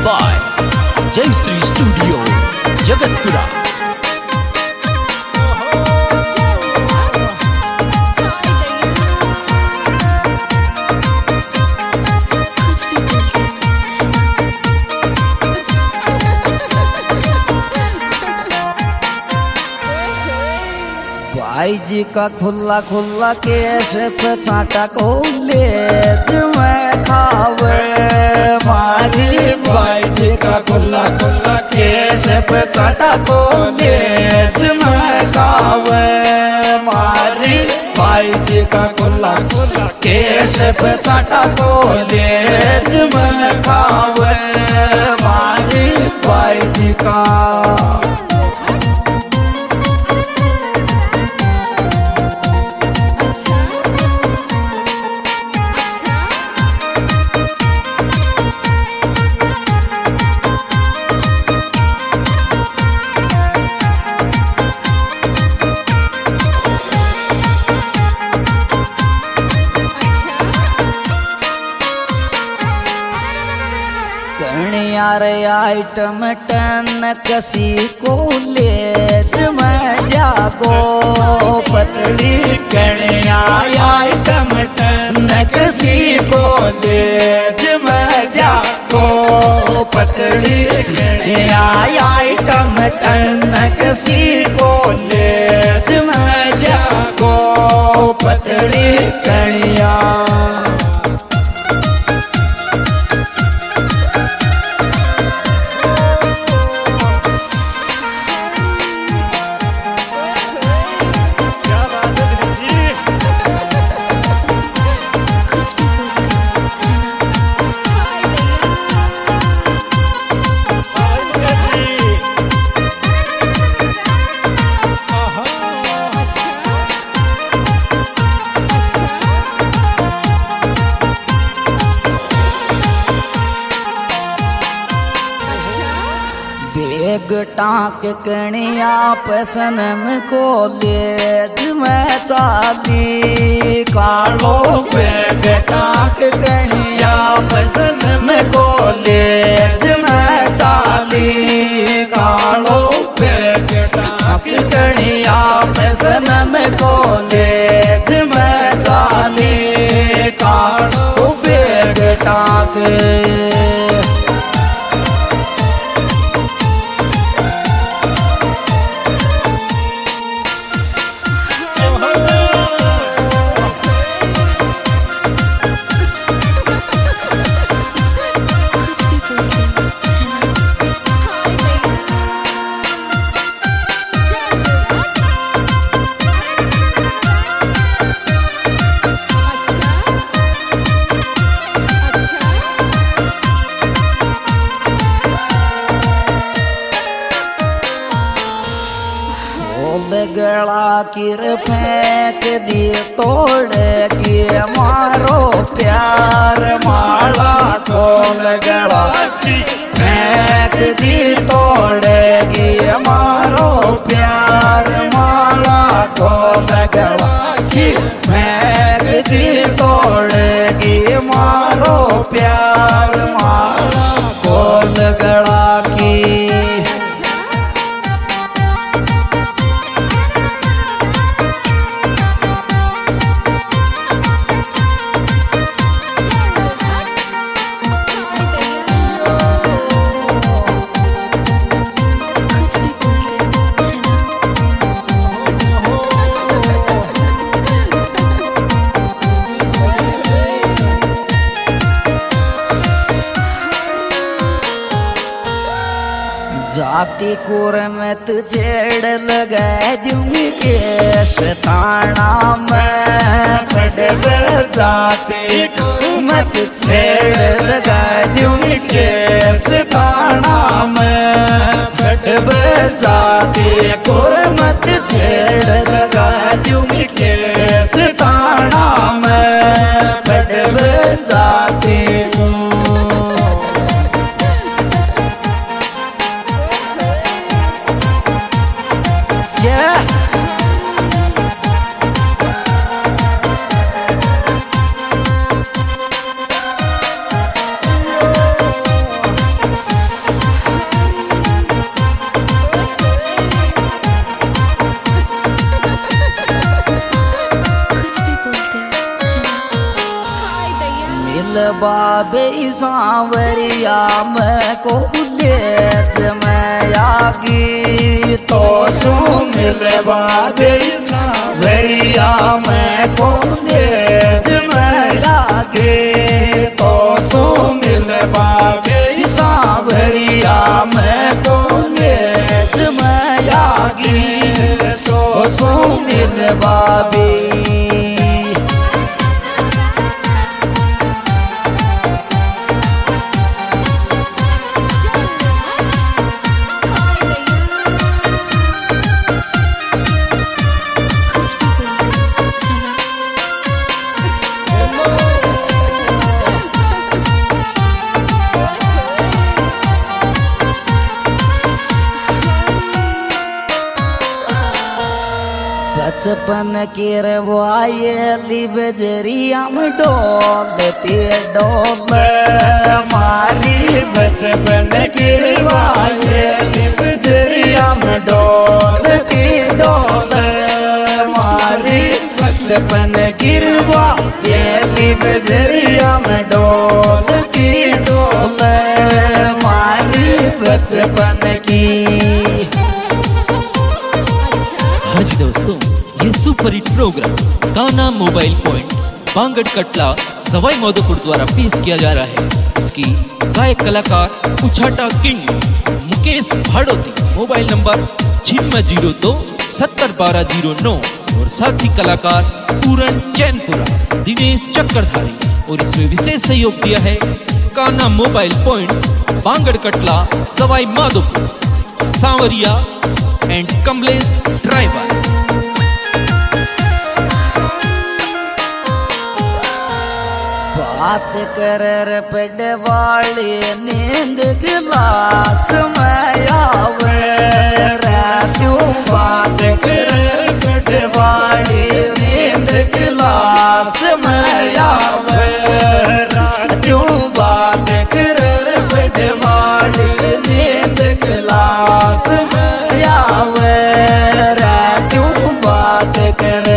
by Jai Sri Studio, Jagatpura. भाई जी का खुला खुला केश पे चाटा को लेज में खावे मारी। भाई जी का खुला खुला केश पे चाटा को लेज में खावे मारी। भाई जी का खुला खुला केश पे चाटा को लेज में खावे मारी। भाई जी का यारे आइटम टन कसी को लेज में जागो पतली कणिया आइटम टन कसी को लेज में जागो पतली कणिया आइटम टन कसी को लेज में जागो पतली कणिया। बेग टाक कणिया पसनम को लेज में चाली कालो बेग टाक कणिया पसनम को लेज में चाली कालो बेग टाक कणिया पसनम को लेज में चाली कालो बेग टाक। गला किर फेंक दिए तोड़ के मारो प्यार माला खोल गला फेंक दी तोड़ के मारो प्यार माला खोल गला की फेंक दी तोड़ के मारो प्यार माला खोल गला की। जाति कुर मत छेड़ लगा दूंगी केश ताना में फटब जाति मत छेड़ लगा दूंगी केश ताना में फटब जाति कुर मत छेड़ लगा दूंगी केश ताना में फटब जाति मिल बाबे सांवरिया में को लेज में आगी तो सो मिल बाबे सांवरिया में को लेज में आगे तो सो मिल बाबे सांवरिया में को लेज में आगी तो सो मिल बाबे बचपन की रवायली बजरिया में डोलती डोल मारी बचपन की रवायली बजरिया में डोलती डोल मारी बचपन की रवायली बजरिया में डोलती डोल मारी बचपन की। हाँ जी दोस्तों, ये सुपर हिट प्रोग्राम गाना मोबाइल पॉइंट बांगड़ कटला सवाई माधोपुर द्वारा पेश किया जा रहा है। इसकी गायक कलाकार उछाटा king Mukesh Bhadoti, mobile number 9602 701209 और साथी कलाकार पूरन चैनपुरा, दिनेश चक्रधारी। और इसमें विशेष सहयोग दिया है गाना mobile point Bangad Katla Sawai Madhopur, Sanwariya and Kamlesh driver. बात कर पेडवाली नींद गिलास में आवे रातू बात कर पेडवाली नींद गिलास में आवे रातू बात कर पेडवाली नींद गिलास में आवे रातू बात करे।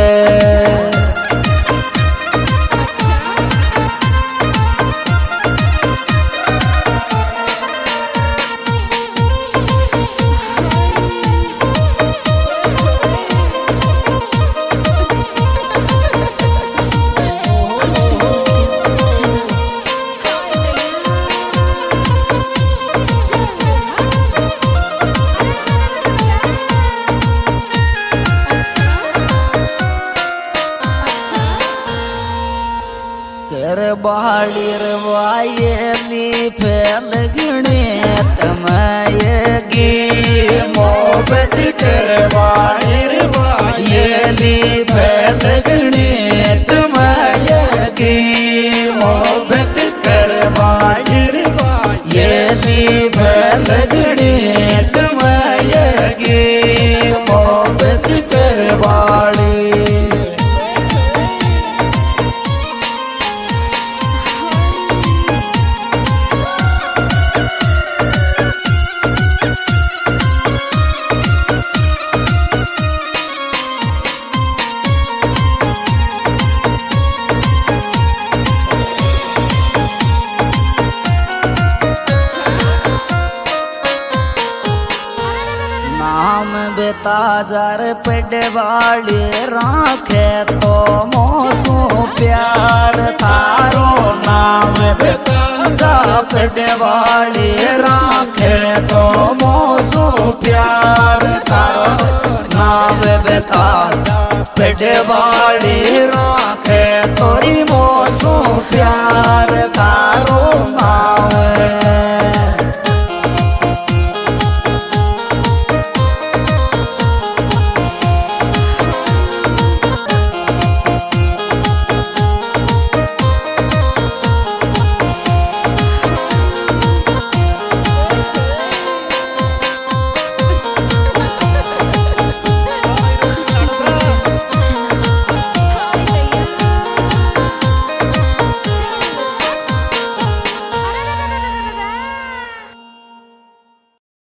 बाली रवायली फैल गणित मयगी मोहब्बत कर बाली रवायली फैल गणित मयगी मोहब्बत कर बाली रवायली फैल गणित मयगी मोहब्बत कर बाली। बेताजार पेडवाली राखे तो मोसो प्यार तारो नाम बेताजार पेडवाली राखे तो मोसो प्यार तारो नाम बेताजार पेडवाली राखे तोरी मोसो प्यार।